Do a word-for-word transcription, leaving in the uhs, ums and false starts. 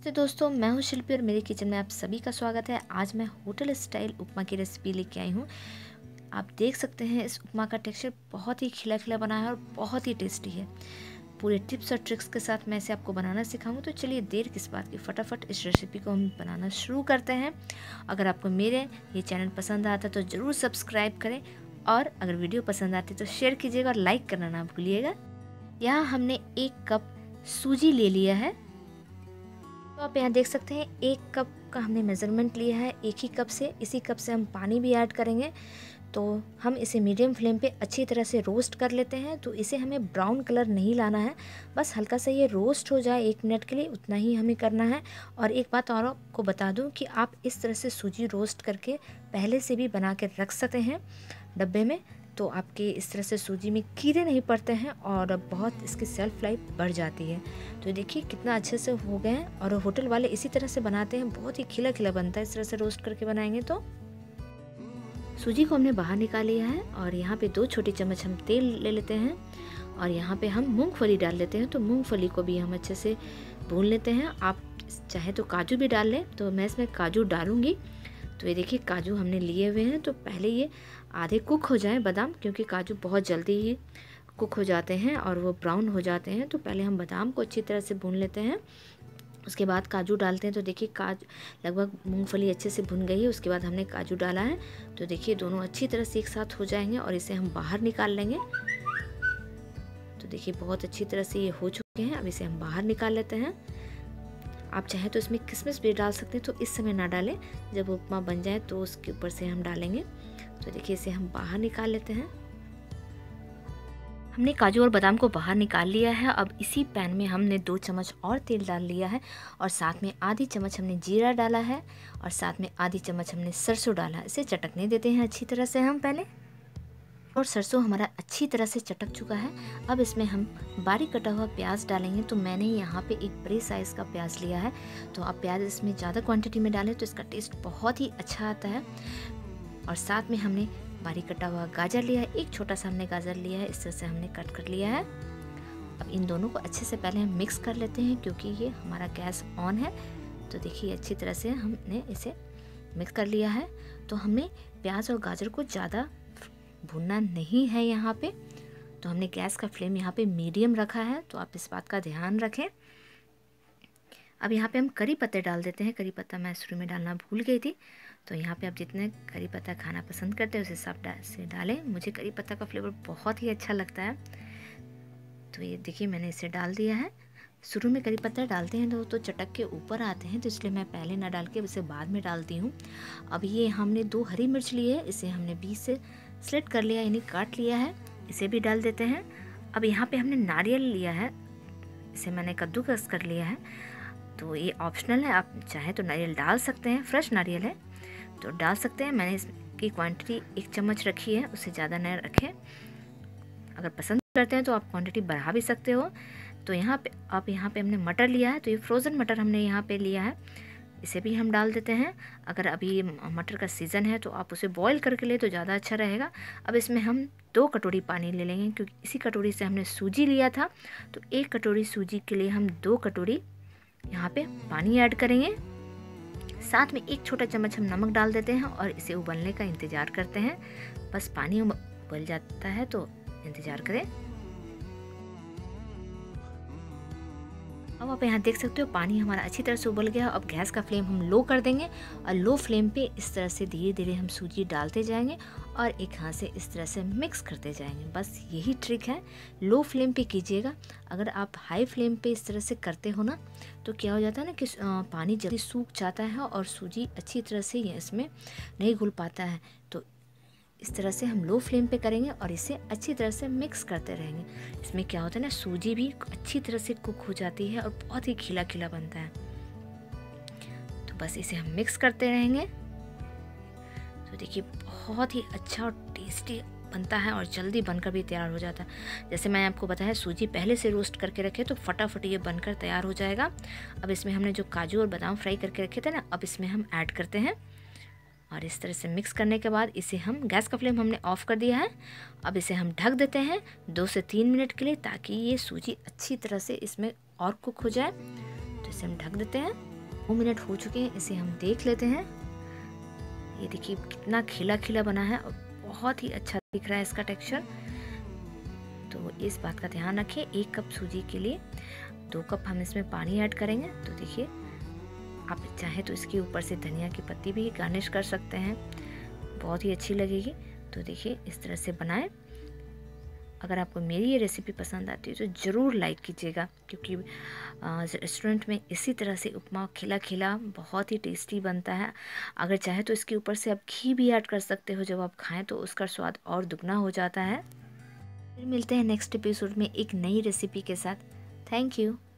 नमस्ते दोस्तों, मैं हूं शिल्पी और मेरे किचन में आप सभी का स्वागत है। आज मैं होटल स्टाइल उपमा की रेसिपी लेके आई हूं। आप देख सकते हैं इस उपमा का टेक्सचर बहुत ही खिला खिला बना है और बहुत ही टेस्टी है। पूरे टिप्स और ट्रिक्स के साथ मैं इसे आपको बनाना सिखाऊंगी, तो चलिए देर किस बात की, फटाफट इस रेसिपी को हम बनाना शुरू करते हैं। अगर आपको मेरे ये चैनल पसंद आता है तो ज़रूर सब्सक्राइब करें और अगर वीडियो पसंद आती है तो शेयर कीजिएगा और लाइक करना ना भूलिएगा। यहाँ हमने एक कप सूजी ले लिया है, तो आप यहाँ देख सकते हैं एक कप का हमने मेज़रमेंट लिया है। एक ही कप से इसी कप से हम पानी भी ऐड करेंगे। तो हम इसे मीडियम फ्लेम पे अच्छी तरह से रोस्ट कर लेते हैं। तो इसे हमें ब्राउन कलर नहीं लाना है, बस हल्का सा ये रोस्ट हो जाए एक मिनट के लिए, उतना ही हमें करना है। और एक बात और आपको बता दूं कि आप इस तरह से सूजी रोस्ट करके पहले से भी बना के रख सकते हैं डब्बे में, तो आपके इस तरह से सूजी में कीड़े नहीं पड़ते हैं और बहुत इसकी सेल्फ लाइफ बढ़ जाती है। तो देखिए कितना अच्छे से हो गए हैं और होटल वाले इसी तरह से बनाते हैं, बहुत ही खिला खिला बनता है इस तरह से रोस्ट करके बनाएंगे। तो सूजी को हमने बाहर निकाल लिया है और यहाँ पे दो छोटी चम्मच हम तेल ले लेते हैं और यहाँ पे हम मूंगफली डाल लेते हैं। तो मूंगफली को भी हम अच्छे से भून लेते हैं। आप चाहे तो काजू भी डाल लें, तो मैं इसमें काजू डालूंगी। तो ये देखिए काजू हमने लिए हुए हैं। तो पहले ये आधे कुक हो जाएं बादाम, क्योंकि काजू बहुत जल्दी ही कुक हो जाते हैं और वो ब्राउन हो जाते हैं। तो पहले हम बादाम को अच्छी तरह से भून लेते हैं, उसके बाद काजू डालते हैं। तो देखिए काजू लगभग मूंगफली अच्छे से भुन गई है, उसके बाद हमने काजू डाला है। तो देखिए दोनों अच्छी तरह से एक साथ हो जाएंगे और इसे हम बाहर निकाल लेंगे। तो देखिए बहुत अच्छी तरह से ये हो चुके हैं। अब इसे हम बाहर निकाल लेते हैं। आप चाहें तो इसमें किशमिश भी डाल सकते हैं, तो इस समय ना डालें, जब उपमा बन जाए तो उसके ऊपर से हम डालेंगे। तो देखिए इसे हम बाहर निकाल लेते हैं। हमने काजू और बादाम को बाहर निकाल लिया है। अब इसी पैन में हमने दो चम्मच और तेल डाल लिया है और साथ में आधी चम्मच हमने जीरा डाला है और साथ में आधी चम्मच हमने सरसों डाला है। इसे चटकने देते हैं अच्छी तरह से हम पहले। और सरसों हमारा अच्छी तरह से चटक चुका है। अब इसमें हम बारीक कटा हुआ प्याज डालेंगे। तो मैंने यहाँ पे एक बड़े साइज़ का प्याज लिया है, तो आप प्याज इसमें ज़्यादा क्वांटिटी में डालें तो इसका टेस्ट बहुत ही अच्छा आता है। और साथ में हमने बारीक कटा हुआ गाजर लिया है, एक छोटा सा हमने गाजर लिया है, इस तरह से हमने कट कर लिया है। अब इन दोनों को अच्छे से पहले हम मिक्स कर लेते हैं, क्योंकि ये हमारा गैस ऑन है। तो देखिए अच्छी तरह से हमने इसे मिक्स कर लिया है। तो हमें प्याज और गाजर को ज़्यादा भूनना नहीं है यहाँ पे। तो हमने गैस का फ्लेम यहाँ पे मीडियम रखा है, तो आप इस बात का ध्यान रखें। अब यहाँ पे हम करी पत्ते डाल देते हैं। करी पत्ता मैं शुरू में डालना भूल गई थी, तो यहाँ पे आप जितने करी पत्ता खाना पसंद करते हैं उस हिसाब से डालें। मुझे करी पत्ता का फ्लेवर बहुत ही अच्छा लगता है। तो ये देखिए मैंने इसे डाल दिया है। शुरू में करी पत्ता डालते हैं तो, तो चटक के ऊपर आते हैं, तो इसलिए मैं पहले ना डाल के इसे बाद में डालती हूँ। अब ये हमने दो हरी मिर्च ली है, इसे हमने बीच से स्लिट कर लिया, यानी काट लिया है, इसे भी डाल देते हैं। अब यहाँ पे हमने नारियल लिया है, इसे मैंने कद्दूकस कर लिया है। तो ये ऑप्शनल है, आप चाहे तो नारियल डाल सकते हैं, फ्रेश नारियल है तो डाल सकते हैं। मैंने इसकी क्वांटिटी एक चम्मच रखी है, उससे ज़्यादा न रखें। अगर पसंद करते हैं तो आप क्वांटिटी बढ़ा भी सकते हो। तो यहाँ पे आप यहाँ पे हमने मटर लिया है, तो ये फ्रोज़न मटर हमने यहाँ पे लिया है, इसे भी हम डाल देते हैं। अगर अभी मटर का सीज़न है तो आप उसे बॉईल करके ले तो ज़्यादा अच्छा रहेगा। अब इसमें हम दो कटोरी पानी ले लेंगे, क्योंकि इसी कटोरी से हमने सूजी लिया था। तो एक कटोरी सूजी के लिए हम दो कटोरी यहाँ पे पानी ऐड करेंगे। साथ में एक छोटा चम्मच हम नमक डाल देते हैं और इसे उबलने का इंतज़ार करते हैं। बस पानी उबल जाता है तो इंतज़ार करें। अब आप यहाँ देख सकते हो पानी हमारा अच्छी तरह से उबल गया। अब गैस का फ्लेम हम लो कर देंगे और लो फ्लेम पे इस तरह से धीरे धीरे हम सूजी डालते जाएंगे और एक हाथ से इस तरह से मिक्स करते जाएंगे। बस यही ट्रिक है, लो फ्लेम पे कीजिएगा। अगर आप हाई फ्लेम पे इस तरह से करते हो ना, तो क्या हो जाता है ना कि पानी जल्दी सूख जाता है और सूजी अच्छी तरह से इसमें नहीं घुल पाता है। तो इस तरह से हम लो फ्लेम पे करेंगे और इसे अच्छी तरह से मिक्स करते रहेंगे। इसमें क्या होता है ना, सूजी भी अच्छी तरह से कुक हो जाती है और बहुत ही खिला खिला बनता है। तो बस इसे हम मिक्स करते रहेंगे। तो देखिए बहुत ही अच्छा और टेस्टी बनता है और जल्दी बनकर भी तैयार हो जाता है। जैसे मैंने आपको बताया सूजी पहले से रोस्ट करके रखे तो फटाफट ये बनकर तैयार हो जाएगा। अब इसमें हमने जो काजू और बादाम फ्राई करके रखे थे ना, अब इसमें हम ऐड करते हैं और इस तरह से मिक्स करने के बाद इसे हम गैस का फ्लेम हमने ऑफ कर दिया है। अब इसे हम ढक देते हैं दो से तीन मिनट के लिए, ताकि ये सूजी अच्छी तरह से इसमें और कुक हो जाए। तो इसे हम ढक देते हैं। दो मिनट हो चुके हैं, इसे हम देख लेते हैं। ये देखिए कितना खिला खिला बना है और बहुत ही अच्छा दिख रहा है इसका टेक्सचर। तो इस बात का ध्यान रखें, एक कप सूजी के लिए दो कप हम इसमें पानी ऐड करेंगे। तो देखिए आप चाहें तो इसके ऊपर से धनिया की पत्ती भी गार्निश कर सकते हैं, बहुत ही अच्छी लगेगी। तो देखिए इस तरह से बनाएं। अगर आपको मेरी ये रेसिपी पसंद आती है तो ज़रूर लाइक कीजिएगा, क्योंकि रेस्टोरेंट में इसी तरह से उपमा खिला खिला बहुत ही टेस्टी बनता है। अगर चाहे तो इसके ऊपर से आप घी भी ऐड कर सकते हो, जब आप खाएं तो उसका स्वाद और दुगना हो जाता है। फिर मिलते हैं नेक्स्ट एपिसोड में एक नई रेसिपी के साथ। Thank you.